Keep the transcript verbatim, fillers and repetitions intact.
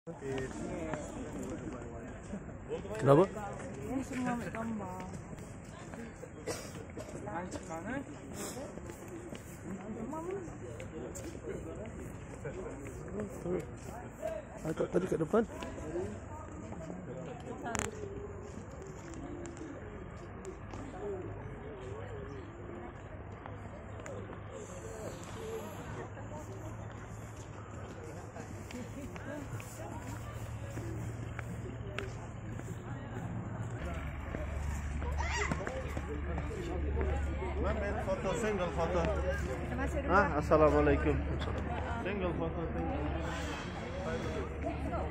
Kenapa? Ini semua ambil gambar. Mana? Agak tadi kat depan. Foto single foto. Ah, assalamualaikum. Single foto.